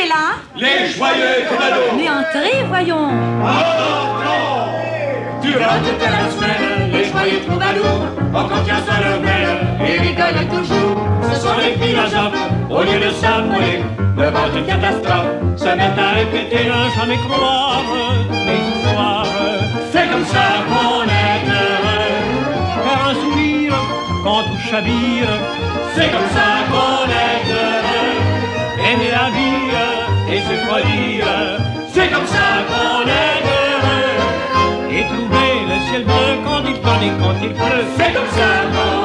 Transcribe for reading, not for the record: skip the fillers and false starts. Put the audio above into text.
là? Les joyeux troubadours. Mais entrez, voyons. Non. Durant toute la semaine, les joyeux troubadours, en confiance à leur mère, et rigolent toujours. Ce sont les philosophes, au lieu de s'affoler devant une catastrophe, se mettent à répéter un jamais croire des histoires. C'est comme ça qu'on est heureux, Faire un sourire quand tout chavire. c'est comme ça qu'on est heureux. Aimer la vie et se produire. C'est comme ça qu'on est heureux. Et trouver le ciel bleu quand il tonne et quand il pleut. C'est comme ça qu'on